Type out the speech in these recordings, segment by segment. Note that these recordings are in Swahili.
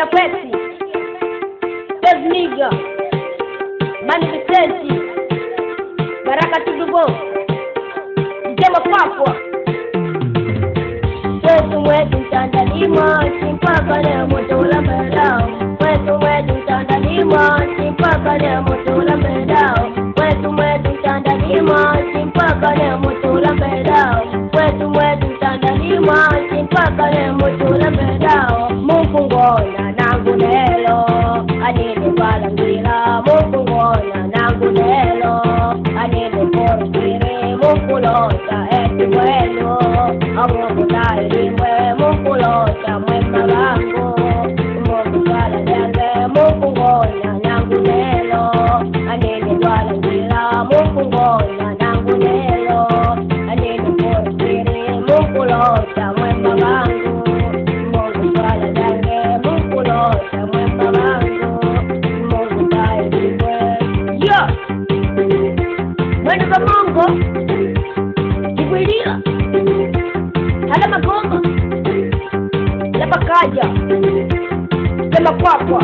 Pepsi, Dev Nigga, Manifestenti, Baraka Tudubo, Jema Papua. Wetu mwetu Tanzania, simpaka na moto la mbedao. Wetu mwetu Tanzania, simpaka na moto la mbedao. Wetu mwetu Tanzania, simpaka na moto la mbedao. Wetu mwetu Tanzania, simpaka na moto la mbedao. Mungu ngona nangu nelo, anini bala mbila. Mungu ngona nangu nelo, anini porukiri. Mungu lota eti bueno, amungu taelimwe. Mungu lota mwema wangu, Mungu bala denge. Mungu ngona nangu nelo, anini bala mbila. Mungu ngona nangu nelo, anini porukiri. Mungu lota mwema wangu, Mungu bala denge. Mungu lota mwema wangu, Mungu taelimwe. Yo! Mwendo za Mungu Kibwilia Hala Magomba Lapa Kaja Lema Kwakwa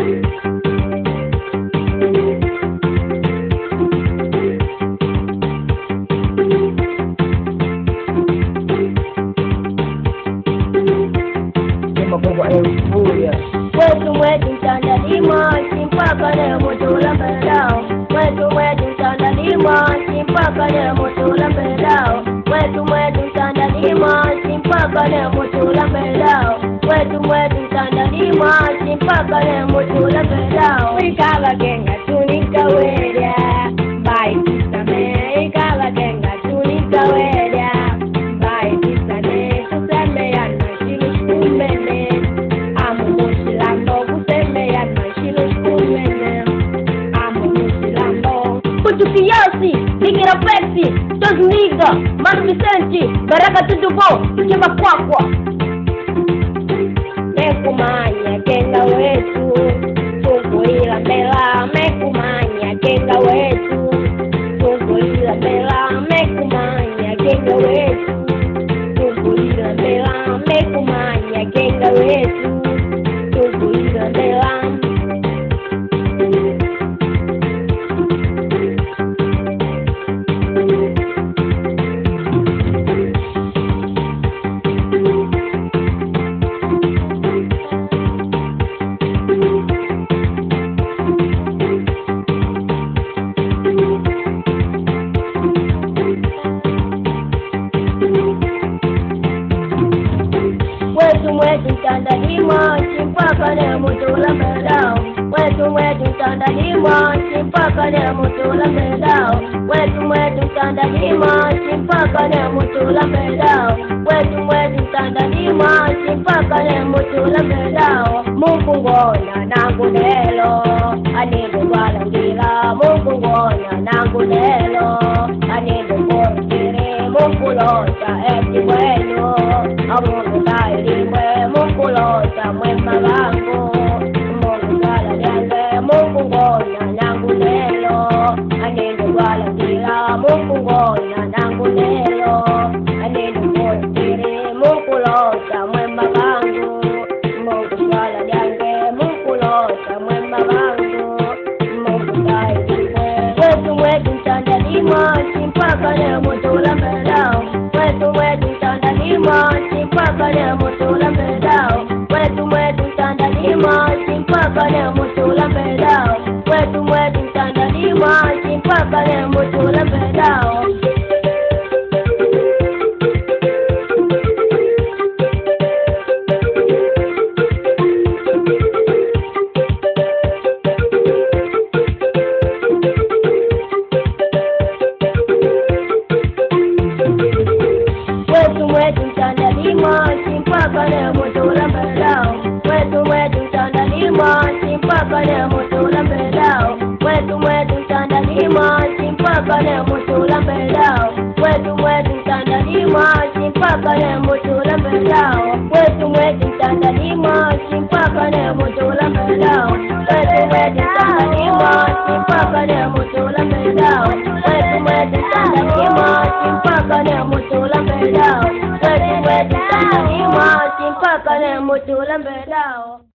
Lema Kwakwa Eufuria. Wetu mwetu Tanzania, simpaka na moto la mbedao. Wetu mwetu Tanzania, simpaka na moto la mbedao. Wetu mwetu Tanzania, simpaka na moto la mbedao. Wetu mwetu Tanzania, simpaka na moto la mbedao. Ikawa kenga tunika wedia, bai tisame. Ikawa kenga tunika wedia, bai tisame. Tuseme ya nashilu shkumene, amu mushilambo. Kuseme ya nashilu shkumene, amu mushilambo. Kutu kiasi, Ligira Pepsi, Dev Nigga, Manifestenti, Baraka Tudubo, Jema Kwakwa. Mekumanya kenga wetu, Tunguila mbela. Mekumanya kenga wetu, Tunguila mbela. Mekumanya kenga wetu, Tunguila mbela. Mekumanya kenga wetu, Tunguila mbela. Wetu mwetu Tanzania, simpaka na moto la mbedao. Wetu mwetu Tanzania, simpaka na moto la mbedao. Wetu mwetu Tanzania, simpaka na moto la mbedao. Wetu mwetu Tanzania, simpaka na moto la mbedao. Mungu ngona nangu nelo, anini bala mbila. Mungu ngona nangu nelo, anini porukiri. Mungu lota eti bueno, amungu taelimwe. Mungu lota mwema wangu, Mungu bala denge. Mungu ngona nangu nelo, anini bala mbila. Mungu ngona nangu nelo, anini porukiri. Mungu lota mwema wangu, Mungu bala denge. Mungu lota mwema wangu, Mungu taelimwe. Wetu mwetu Tanzania, simpaka na moto la mbedao. Wetu mwetu Tanzania, simpaka na moto la mbedao. Wetu mwetu Tanzania, simpaka na moto la mbedao. Wetu mwetu Tanzania, simpaka na moto la mbedao. Wetu mwetu Tanzania, simpaka na moto la mbedao. Wetu mwetu Tanzania, simpaka na moto la mbedao. Wetu mwetu Tanzania, simpaka na moto la mbedao. Wetu mwetu Tanzania, simpaka na moto la mbedao. Wetu mwetu Tanzania, simpaka na moto la mbedao. Wetu mwetu Tanzania, simpaka na moto la mbedao. Wetu mwetu Tanzania, simpaka na moto la mbedao. Wetu mwetu Tanzania, simpaka na moto la mbedao.